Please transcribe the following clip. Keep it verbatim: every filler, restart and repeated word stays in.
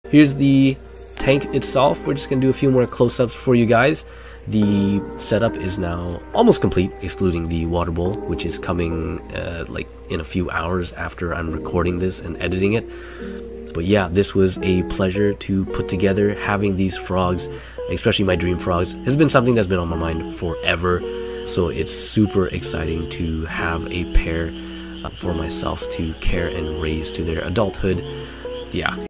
here's the tank itself. We're just gonna do a few more close-ups for you guys. The setup is now almost complete, excluding the water bowl, which is coming uh, like in a few hours after I'm recording this and editing it. But yeah, this was a pleasure to put together. Having these frogs, especially my dream frogs, has been something that's been on my mind forever. So it's super exciting to have a pair uh, for myself to care and raise to their adulthood. Yeah.